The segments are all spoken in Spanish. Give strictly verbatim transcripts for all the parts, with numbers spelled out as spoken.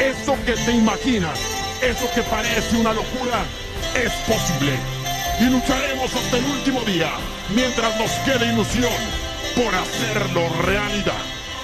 Eso que te imaginas, eso que parece una locura, es posible. Y lucharemos hasta el último día, mientras nos quede ilusión, por hacerlo realidad.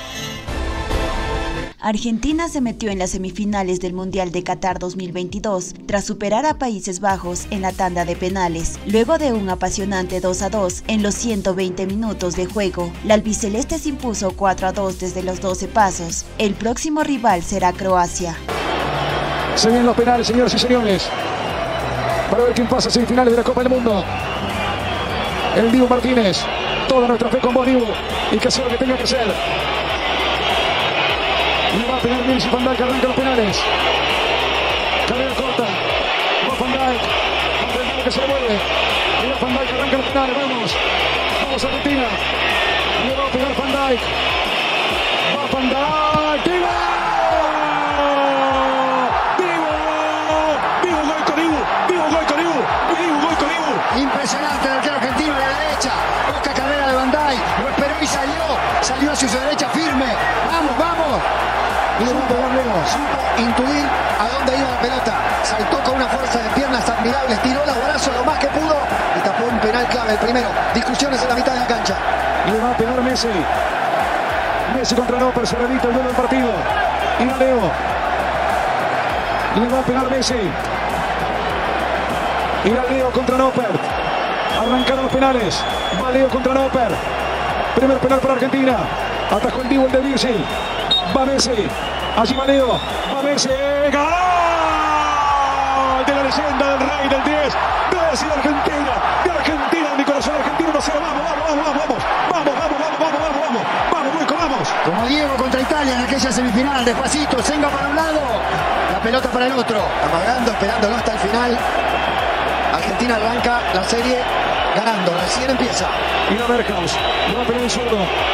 Argentina se metió en las semifinales del Mundial de Qatar dos mil veintidós tras superar a Países Bajos en la tanda de penales. Luego de un apasionante dos a dos en los ciento veinte minutos de juego, la albiceleste se impuso cuatro a dos desde los doce pasos. El próximo rival será Croacia. Se vienen los penales, señoras y señores, para ver quién pasa a semifinales de la Copa del Mundo. El Dibu Martínez, toda nuestra fe con vos, Dibu, y que sea lo que tenga que ser. Y va a pegar Virgil van Dijk, arranca los penales. Carrera corta. Va Van Dijk. Intentando que se le vuelve. Y va Van Dijk, arranca los penales. Vamos. Vamos Argentina. Y va a pegar Van Dijk. Va Van Dijk. ¡Dibu! ¡Dibu! ¡Dibu, gol con Dibu! ¡Dibu, gol con Dibu! ¡Dibu, gol con Dibu! Impresionante el arquero argentino a la derecha. Busca carrera de Van Dijk. Lo esperó y salió. Salió hacia su derecha firme. ¡Vamos, vamos! Y supo, supo intuir a dónde iba la pelota. Saltó con una fuerza de piernas admirables, tiró los brazos lo más que pudo y tapó un penal clave, el primero. Discusiones en la mitad de la cancha. Y le va a pegar Messi. Messi contra Noper, cerradito el duelo del partido. Y va Leo. Y le va a pegar Messi. Y va Leo contra Noper. Arrancaron los penales. Va Leo contra Noper. Primer penal para Argentina. Atajó el Dibu, el de Virgil. Va Messi. Allí va Leo. Va Messi. ¡Gol! De la leyenda del rey del diez. De Messi, Argentina. De Argentina, mi corazón argentino. No sé. Vamos, vamos, vamos, vamos. Vamos, vamos, vamos, vamos, vamos, vamos. Vamos, Vuelco, vamos. Como Diego contra Italia en aquella semifinal. Despacito. Senga para un lado. La pelota para el otro. Amagando, esperándolo hasta el final. Argentina arranca la serie ganando. Recién empieza. Y va Berghaus. Le va a pegar el zurdo.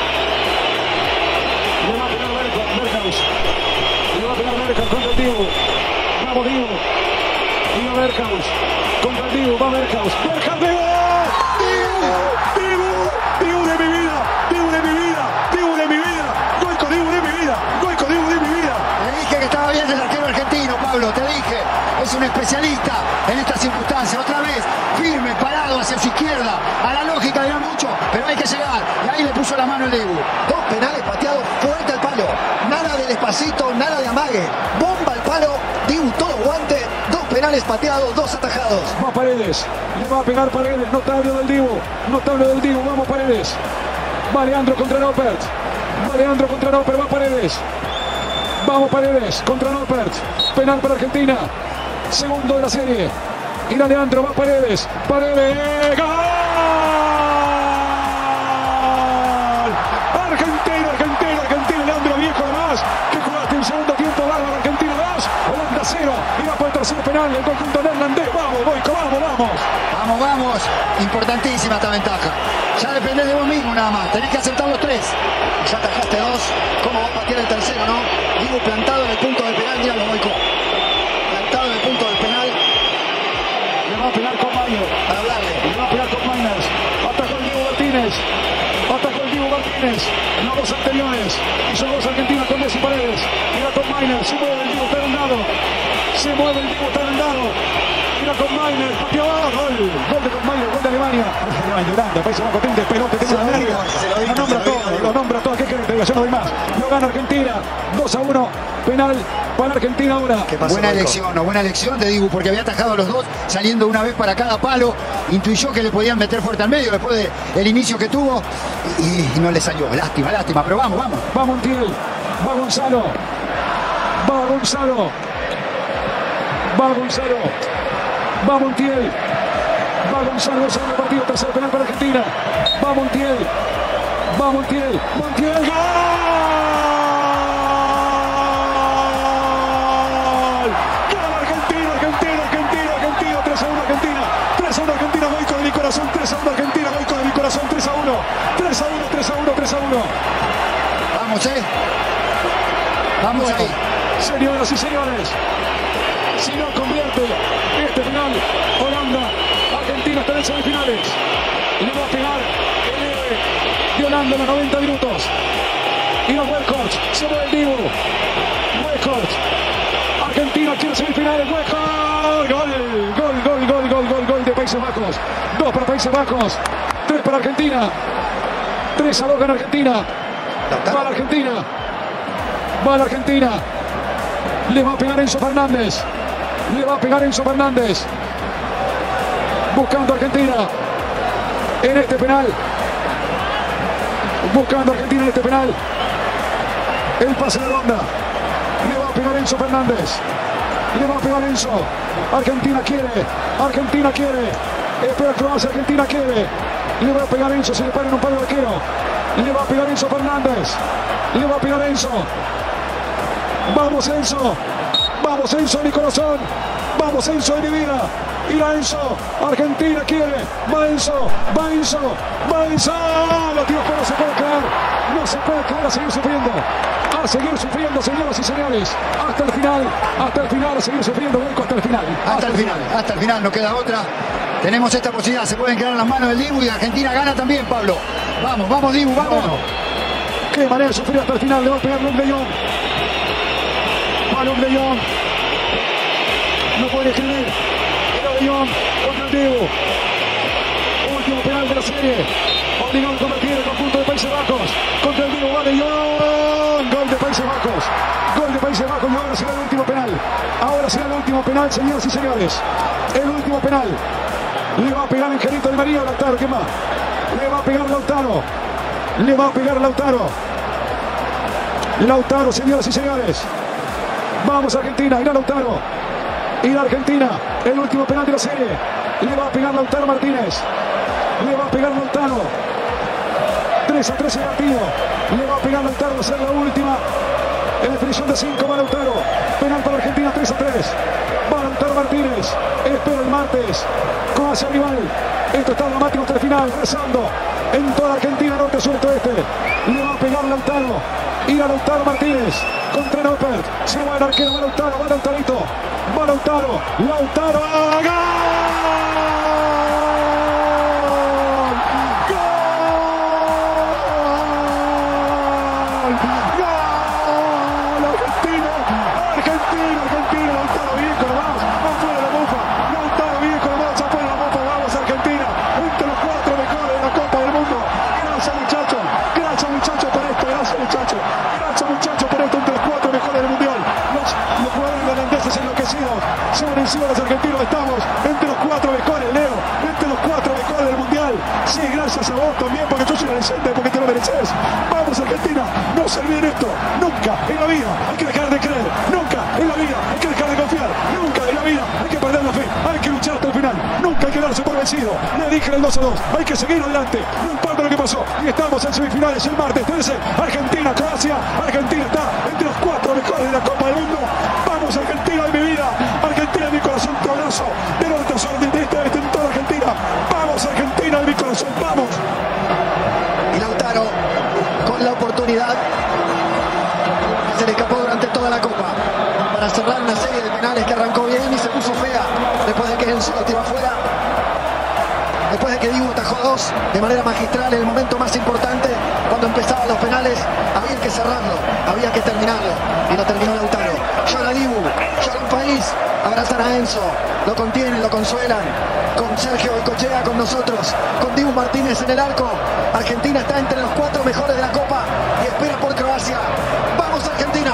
Le va a pegar Berghaus. Le va a pegar Berghaus contra el Dibu. Vamos, Dibu. Y va Berghaus. Contra el Dibu. Va Berghaus. Berghaus, Dibu. Dibu. Dibu. Dibu de mi vida. Dibu de mi vida. Dibu de mi vida. Gol con Dibu de mi vida. Gol con Dibu de mi vida. Te dije que estaba bien el arquero argentino, Pablo. Te dije. Es un especialista en estas circunstancias. Otra vez, firme, parado hacia su izquierda. A la lógica dirá mucho, pero hay que llegar. Y ahí le puso la mano el Dibu. Dos penales pateados fuerte al palo. Nada de despacito, nada de amague. Bomba al palo. Dibu todo guante. Dos penales pateados, dos atajados. Va Paredes. Le va a pegar Paredes. Notable del Dibu. Notable del Dibu. Vamos Paredes. Va Leandro contra Noppert. Va Leandro contra Noppert. Va Paredes. Vamos Paredes contra Noppert. Penal para Argentina. Segundo de la serie. Irá Leandro, va Paredes. Paredes. ¡Gol! Argentina, Argentina, Argentina. Leandro Viejo además. Que jugaste en segundo tiempo. Bárbaro, Argentina dos. Holanda cero. Y va por el tercer penal. El conjunto neerlandés. Vamos, Vuelco, vamos, vamos. Vamos, vamos. Importantísima esta ventaja. Ya dependés de vos mismo nada más. Tenés que aceptar los tres. Ya atajaste dos. ¿Cómo va a patear el tercero, no? Dibu plantado en el punto del penal. Míralo, Vuelco. Plantado en el punto del penal. Le va a pegar con Mayo. Para hablarle. Le va a pegar con Miners. Atajó el Dibu Martínez. Atajó el Dibu Martínez. Los dos anteriores. Y son dos argentinos con Messi Paredes. Mira con Miners. Se mueve el Dibu, está vendado. Se mueve el Dibu, está vendado. Mira con Miners. Pateó. Gol. Gol de con Miners. Gol de Alemania. Alemania llorando. Parece una potente pelota. Tiene una verga. Lo nombra todo. Lo nombra todo. ¿Qué querés que diga? Yo no doy más. Lo gana Argentina. dos a uno. Penal para Argentina ahora. Buena elección, no, buena elección de Dibu, porque había atajado a los dos, saliendo una vez para cada palo. Intuyó que le podían meter fuerte al medio después del inicio que tuvo y, y no le salió. Lástima, lástima, pero vamos, vamos. Va Montiel, va Gonzalo, va Gonzalo, va Gonzalo, va Montiel, va Gonzalo, Gonzalo, partido, tercer penal para Argentina. Va Montiel, va Montiel, Montiel, ¡gol! Corazón, tres a uno Argentina, Vuelco de mi corazón, tres a uno, tres a uno, tres a uno, tres a uno. Vamos, eh. Vamos bueno, ahí. Señoras y señores, si no convierte este final, Holanda, Argentina está en semifinales. Y le va a pegar el héroe de Holanda en los noventa minutos. Y los Weghorst, se mueve el Dibu. Weghorst, las semifinales. Gol, gol, gol, gol, gol, gol, gol, gol de Países Bajos. Dos para Países Bajos, tres para Argentina. tres a dos gana Argentina. Va la Argentina. Va la Argentina. Le va a pegar Enzo Fernández. Le va a pegar Enzo Fernández. Buscando Argentina en este penal. Buscando Argentina en este penal. El pase de ronda. Le va a pegar Enzo Fernández. Le va a pegar Enzo. Argentina quiere. Argentina quiere. Espera Croacia. Argentina quiere. Le va a pegar Enzo. Se le para en un palo de arquero. Le va a pegar Enzo Fernández. Le va a pegar Enzo. Vamos Enzo. Vamos Enzo de mi corazón. Vamos Enzo de mi vida. Irá Enzo. Argentina quiere. Va Enzo. Va Enzo. Va Enzo. Lo tiró, pero no se puede quedar. No se puede quedar a seguir sufriendo. A seguir sufriendo, señoras y señores. Hasta el final. Hasta el final. A seguir sufriendo. Boico hasta el final. Hasta, hasta el final. final. Hasta el final. No queda otra. Tenemos esta posibilidad. Se pueden quedar en las manos del Dibu y Argentina gana también, Pablo. Vamos, vamos Dibu, vamos. Bueno. Qué manera de sufrir hasta el final. Le va a pegar Luke de Jong. Va Luke de Jong. No puede escribir. De Jong contra el Dibu. Último penal de la serie. Obligado a convertir el conjunto de Países Bajos. Contra el Dibu. Va de Jong. Gol de Países Bajos. Gol de Países Bajos. Y ahora será el último penal. Ahora será el último penal, señoras y señores. El último penal. Le va a pegar Angelito Di María a Lautaro. ¿Qué más? Le va a pegar Lautaro. Le va a pegar Lautaro. Lautaro, señoras y señores. Vamos Argentina. Irá Lautaro. Irá Argentina. El último penal de la serie. Le va a pegar Lautaro Martínez. Le va a pegar Lautaro. tres a tres el partido. Le va a pegar Lautaro. Va a ser la última. En definición de cinco va Lautaro. Penal para Argentina. tres a tres. Va Lautaro Martínez. Espera el martes. Croacia rival. Esto está dramático hasta el final. Rezando en toda Argentina, norte, sur, este. Le va a pegar Lautaro. Irá Lautaro Martínez contra Noppert. Se va el arquero. Va Lautaro. Va Lautarito. Va Lautaro. Lautaro. ¡Gol! Sobre encima los argentinos estamos entre los cuatro mejores, Leo, entre los cuatro mejores del mundial. Sí, gracias a vos también, porque yo soy una leyenda, porque te lo mereces. Vamos Argentina, no se olviden esto, nunca en la vida hay que dejar de creer, nunca en la vida hay que dejar de confiar, nunca en la vida hay que perder la fe, hay que luchar hasta el final, nunca hay que darse por vencido. Le dije en el dos a dos, hay que seguir adelante, no importa lo que pasó, y estamos en semifinales el martes trece, Argentina, Croacia. Argentina está entre los cuatro mejores de la Copa del Mundo. Vamos Argentina de mi vida, Argentina de mi corazón, tu abrazo, de norte a sur, de este a este en toda Argentina. Vamos Argentina de mi corazón, vamos. Y Lautaro con la oportunidad que se le escapó durante toda la Copa para cerrar una serie de penales que arrancó bien y se puso fea después de que Enzo lo tiró afuera. Después de que Dibu atajó dos de manera magistral en el momento más importante, cuando empezaban los penales, había que cerrarlo, había que terminarlo, y lo terminó Lautaro. Llora Dibu, llora un país, abrazan a Enzo, lo contienen, lo consuelan, con Sergio Goycochea con nosotros, con Dibu Martínez en el arco. Argentina está entre los cuatro mejores de la Copa y espera por Croacia. ¡Vamos Argentina!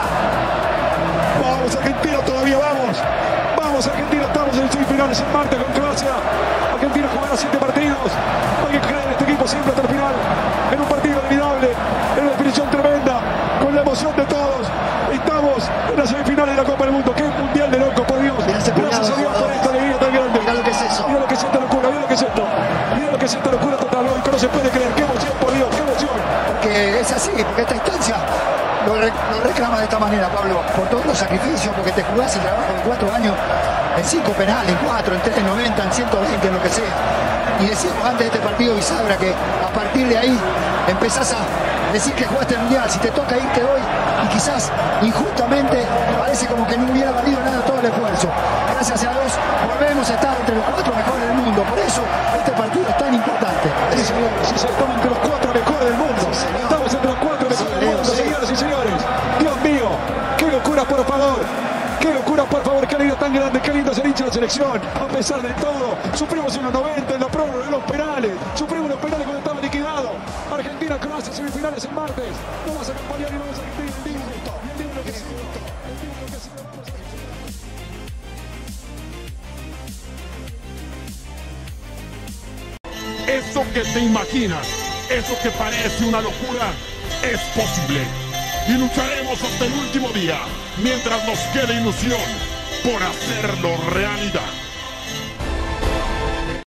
¡Vamos Argentina, todavía vamos! ¡Vamos Argentina, estamos en semifinales el martes con Croacia! Argentina jugará siete partidos. Hay que creer en este equipo siempre hasta el final. En un partido inolvidable, en una definición tremenda, con la emoción de todos. Estamos en las semifinales de la Copa del Mundo. ¡Qué mundial de loco, por Dios! Gracias a Dios por esta alegría tan grande. Mira lo que es eso. Mira lo que es esta locura, mira lo que es esto. Mira lo que es esta locura total. Hoy no se puede creer. ¡Qué emoción, por Dios! ¡Qué emoción! Porque es así, porque esta instancia lo, re, lo reclama de esta manera, Pablo. Por todos los sacrificios, porque te jugás el trabajo de cuatro años. En cinco penales, en cuatro, en tres, en noventa, en ciento veinte, en lo que sea. Y decimos antes de este partido bisagra que a partir de ahí empezás a decir que jugaste el mundial. Si te toca irte hoy y quizás injustamente parece como que no hubiera valido nada todo el esfuerzo. Gracias a Dios volvemos a estar entre los cuatro mejores del mundo. Por eso este partido es tan importante. Sí, señor. Sí, sí, estamos entre los cuatro mejores del mundo. Sí, estamos entre los cuatro mejores sí, del mundo, sí. Señoras y señores. Dios mío, qué locura, por favor. Qué locura, por favor, qué alegría tan grande, qué lindo es el hincha de la selección. A pesar de todo, sufrimos en los noventa, en la prórroga de los penales. Sufrimos los penales cuando estaba liquidado. Argentina, Croacia, semifinales el martes. No vas a acompañar y vamos a Argentina. El Dibu, el Dibu enloquecido. El Dibu enloquecido, vamos a Eso que te imaginas, eso que parece una locura, es posible. Y lucharemos hasta el último día, mientras nos quede ilusión por hacerlo realidad.